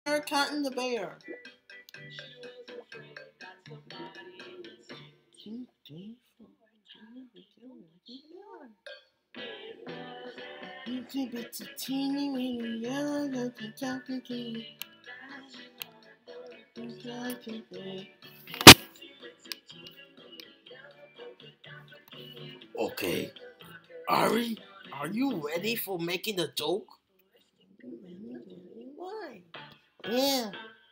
Cotton the bear. It's a teeny weeny yellow Okay, Ari, are you ready for making a joke? Why? Yeah.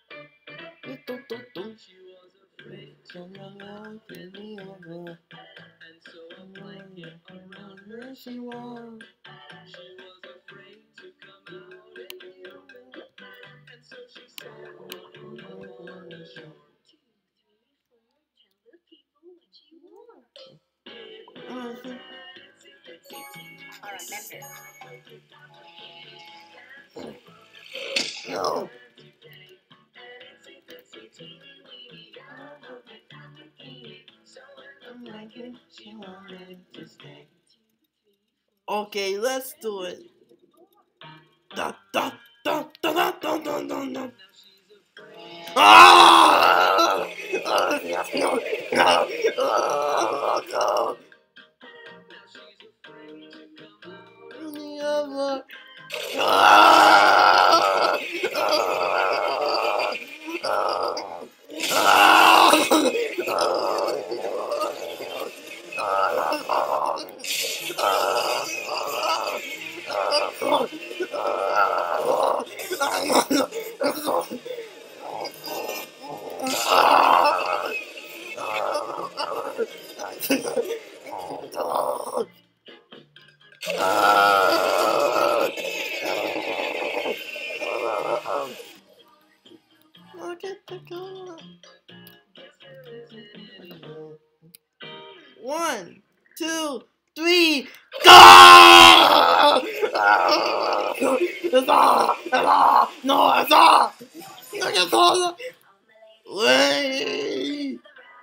She was. No. Okay, let's do it. Da, da, da, da, da, da, da, da, da. Ah! No, no, no. Never. Ah! Look at the color. 1, 2, 3, go! No, it's off! Wait!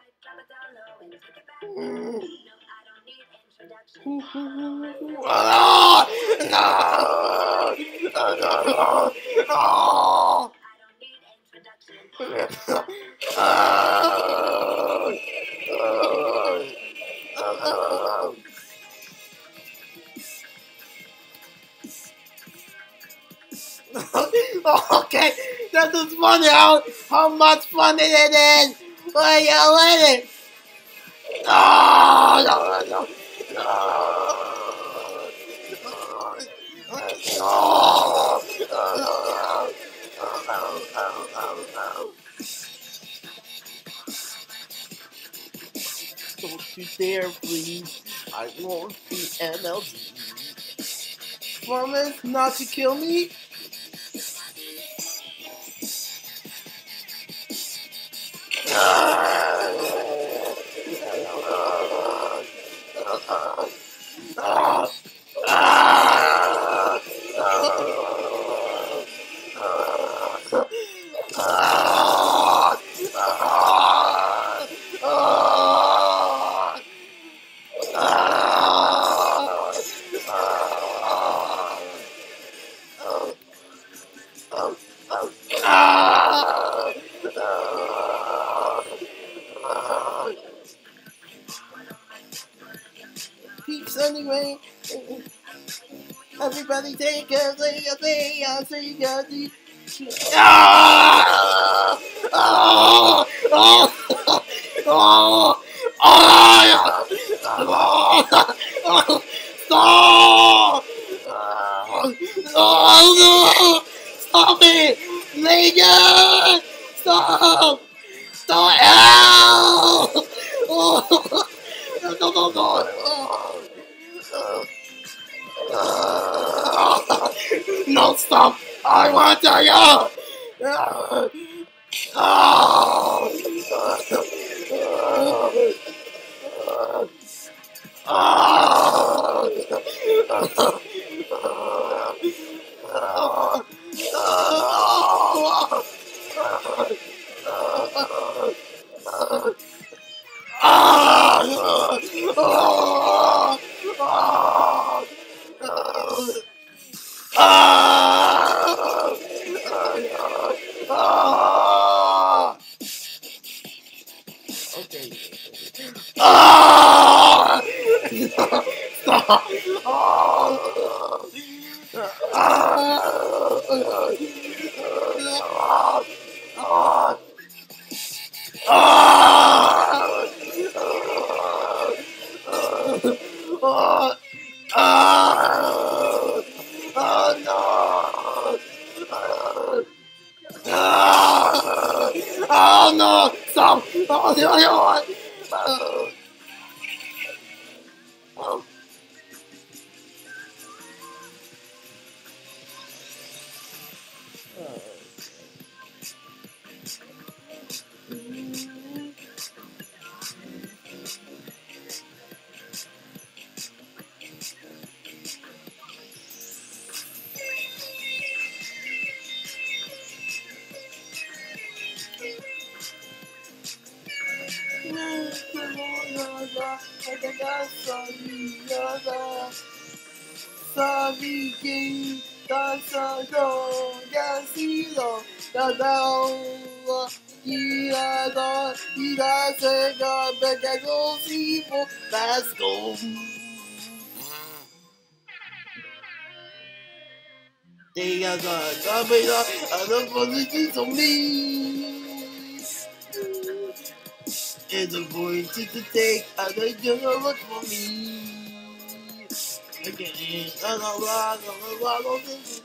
Okay, that is funny how much fun it is. Why you let it? No, no, no, no. Don't you dare, please. I won't be MLB. Promise not to kill me? Peeps anyway. Everybody take a thing. Stop! Oh no! Stop it! Megan! Stop! Stop! Ow! Oh! No! No, stop! I want to go! Oh no! Stop! Oh no! Oh, oh. Sorry, que dançando, descido, dadão, irado, iracega, pegadozinho, let's go. They are coming up, I don't want to do so mean. It's going to take, I don't know what for me. Again, I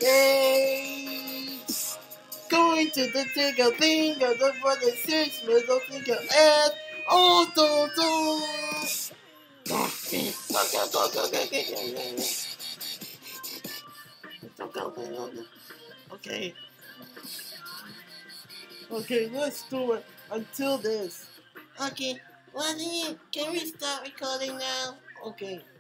going to the ticker finger, the for the 6 middle finger, and oh, okay, okay, let's do it until this. Okay, can we start recording now? Okay.